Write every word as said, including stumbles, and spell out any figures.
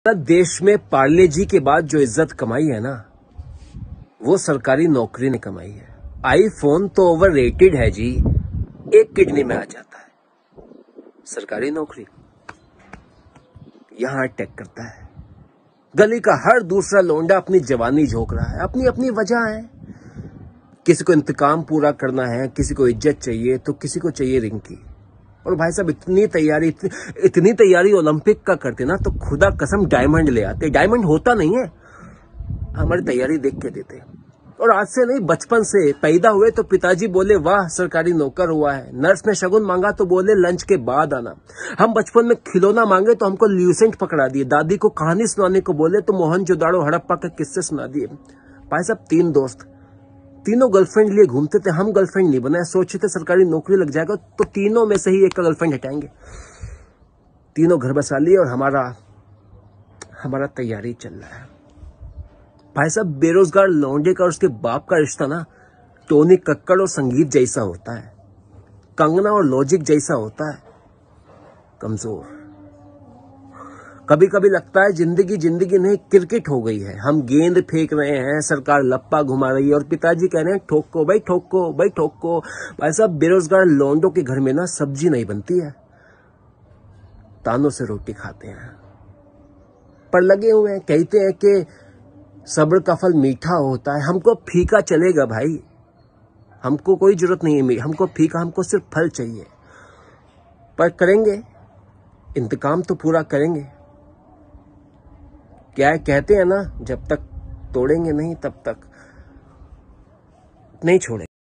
देश में पार्ले जी के बाद जो इज्जत कमाई है ना, वो सरकारी नौकरी ने कमाई है। आईफोन तो ओवररेटेड है जी, एक किडनी में आ जाता है। सरकारी नौकरी यहां अटैक करता है। गली का हर दूसरा लोंडा अपनी जवानी झोंक रहा है, अपनी अपनी वजह है। किसी को इंतकाम पूरा करना है, किसी को इज्जत चाहिए, तो किसी को चाहिए रिंकी। और भाई साहब इतनी तैयारी इतनी, इतनी तैयारी ओलंपिक का करते ना तो खुदा कसम डायमंड ले आते। डायमंड होता नहीं है, हमारी तैयारी देख के देते। और आज से नहीं, बचपन से पैदा हुए तो पिताजी बोले वाह सरकारी नौकर हुआ है। नर्स ने शगुन मांगा तो बोले लंच के बाद आना। हम बचपन में खिलौना मांगे तो हमको ल्यूसेंट पकड़ा दिए। दादी को कहानी सुनाने को बोले तो मोहनजोदाड़ो हड़प्पा के किस्से सुना दिए। भाई साहब तीन दोस्त, तीनों गर्लफ्रेंड लिए घूमते थे। हम गर्लफ्रेंड नहीं बनाए, सोचे थे सरकारी नौकरी लग जाएगा तो तीनों में से ही एक का गर्लफ्रेंड हटाएंगे। तीनों घर बसा लिए और हमारा हमारा तैयारी चल रहा है। भाई साहब बेरोजगार लौंडे का और उसके बाप का रिश्ता ना टोनी कक्कड़ और संगीत जैसा होता है, कंगना और लॉजिक जैसा होता है, कमजोर। कभी कभी लगता है जिंदगी जिंदगी नहीं क्रिकेट हो गई है। हम गेंद फेंक रहे हैं, सरकार लप्पा घुमा रही है और पिताजी कह रहे हैं ठोको भाई ठोको भाई ठोको। भाई साहब बेरोजगार लौंडों के घर में ना सब्जी नहीं बनती है, तानों से रोटी खाते हैं। पर लगे हुए हैं, कहते हैं कि सब्र का फल मीठा होता है। हमको फीका चलेगा भाई, हमको कोई जरूरत नहीं है हमको फीका, हमको सिर्फ फल चाहिए। पर करेंगे, इंतकाम तो पूरा करेंगे। क्या है कहते हैं ना, जब तक तोड़ेंगे नहीं तब तक नहीं छोड़ेंगे।